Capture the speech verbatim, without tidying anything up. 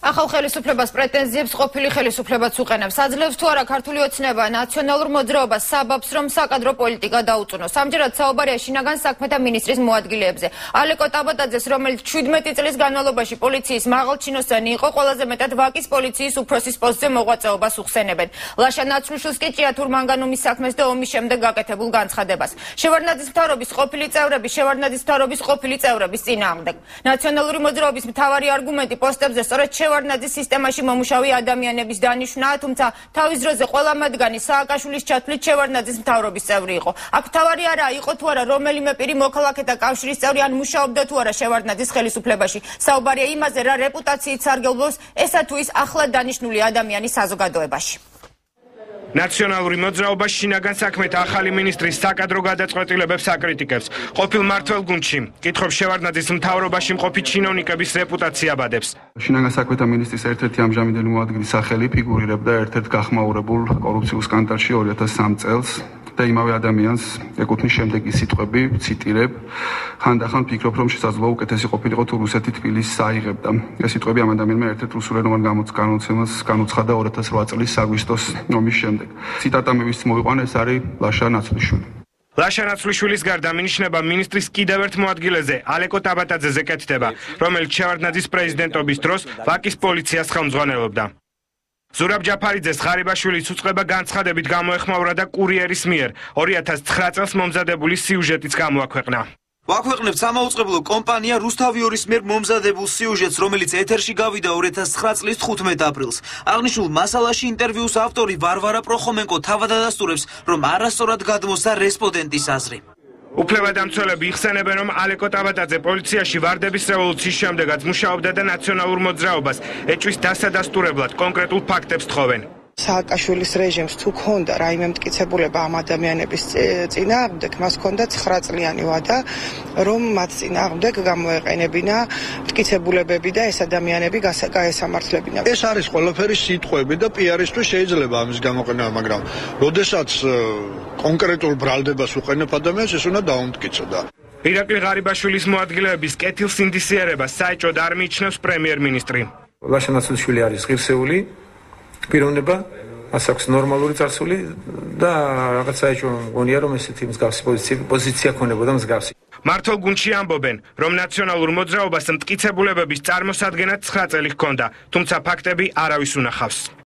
ახალ ხელისუფლებას პრეტენზიებს ყოფილი ხელისუფლებაც უყენებს. აძლევს თუ არა ქართული ოცნება ნაციონალურ მოძრაობას საბაბს, რომ საკადრო პოლიტიკა დაუწუნოს. ამჯერად საუბარია შინაგან საქმეთა მინისტრის მოადგილეებზე. ალეკო ტაბატაძეს, რომელიც ჩვიდმეტი წლის განმავლობაში პოლიციის მაღალჩინოსანი იყო, ყველაზე მეტად ვაკის პოლიციის უფროსის პოსტზე მოღვაწეობას უხსენებენ. ლაშა ნაცვლიშვილს კი ჭიათურ მანგანუმის საქმეს და ომის შემდეგ გაკეთებულ განცხადებას. შევარდნაძის მთავრობის ყოფილი წევრები შევარდნაძის მთავრობის ყოფილი წევრების წინააღმდეგ. ნაციონალური მოძრაობის მთავარი არგუმენტი პოსტებზე სწორედ შევარდნაძის სისტემაში მომუშავე ადამიანების დანიშვნაა, თუმცა თავის დროზე ყველა მათგანი სააკაშვილის ჩათვლით შევარდნაძის მთავრობის წევრი იყო. აქ მთავარი არაა იყო თუ არა რომელიმე პირი მოქალაქეთა კავშირის წევრი ან მუშაობდა თუ არა შევარდნაძის ხელისუფლებაში. საუბარია იმაზე, რა რეპუტაციით სარგებლობს ესა თუ ის ახლად დანიშნული ადამიანი საზოგადოებაში. ნაციონალური მოძრაობა შინაგან საქმეთა ახალი მინისტრის საკადრო გადაწყვეტილებებს აკრიტიკებს. ყოფილ მმართველ გუნდში კითხობს შევარდნაძის მთავრობაში მყოფი ჩინოვნიკების რეპუტაცია ბადებს. შინაგან საქმეთა მინისტრის ერთ-ერთი ამჟამინდელი მოადგილის სახელი ფიგურირებდა ერთ-ერთ გახმაურებულ კორუფციულ სკანდალში ორი ათას სამი წელს და იმავე ადამიანს ეკუთვნის შემდეგი სიტყვები, ციტირებ, ხანდახან ფიქრობ, რომ შესაძლოა უკეთესი ყოფილიყო თუ რუსეთი თბილისს აიღებდა. ეს სიტყვები ამ ადამიანმა ერთ-ერთ რუსულენოვან გამოცემას განუცხადა ორი ათას რვა წლის აგვისტოს ომის შემდეგ. ციტატა მივიც მოიყვანა, ეს არის ლაშა ნაცვლიშვილი. ლაშა ნაცვლიშვილის გარდა მინიშნება მინისტრის კიდევ ერთ მოადგილეზე, ალეკო ტაბატაძეზე კეთდება, რომელიც შევარდნაძის პრეზიდენტობის დროს ვაკის პოლიციას ხელმძღვანელობდა. ზურაბ ჯაფარიძეს ღარიბაშვილის უწყება განცხადებით გამოეხმაურა და კურიერის მიერ ორი ათას ცხრა წელს მომზადებული სიუჟეტიც გამოაქვეყნა. ვაქვეყნებთ სამაუწყებლო კომპანია რუსთავიორის მიერ მომზადებულ სიუჟეტს, რომელიც ეთერში გავიდა ორი ათას ცხრა წლის თხუთმეტ აპრილს. აღნიშნულ მასალაში ინტერვიუს ავტორი ვარვარა პროხომენკო თავად ადასტურებს, რომ არასწორად გადმოსცა რესპონდენტის აზრი. უფლებადამცველები იხსენებენ, რომ ალეკო ტაბატაძე პოლიციაში ვარდების რევოლუციის შემდეგაც მუშაობდა და ნაციონალურ მოძრაობას ეჭვის დასადასტურებლად კონკრეტულ ფაქტებს თხოვენ. სააკაშვილის რეჟიმს თუ ქონდა რაიმე მტკიცებულება ამ ადამიანების წინააღმდეგ, მას ქონდა ცხრა წლიანი ვადა, რომ მათ წინააღმდეგ გამოეყენებინა მტკიცებულებები და ეს ადამიანები გაესამართლებინა. ეს არის ყველაფერი სიტყვები და პიარისთვის შეიძლება ამის გამოყენება, მაგრამ როდესაც კონკრეტულ ბრალდებას უყენებ ადამიანს, ეს უნდა დაუმტკიცო. ირაკლი ღარიბაშვილის მოადგილეების კეთილ სინდისიერებას საეჭვოდ არ მიიჩნევს პრემიერ-მინისტრი. ლაშა ნაცვლიშვილი არის ღირსეული პიროვნება, მას აქვს ნორმალური წარსული და რაღაც საეჭვო მგონია, რომ ესეთი მსგავსი პოზიცია ქონებოდა მსგავსი. მართლ გუნდში ამბობენ, რომ ნაციონალურ მოძრაობას მტკიცებულებების წარმოსადგენად ცხრა წელი ჰქონდა, თუმცა ფაქტები არავის უნახავს.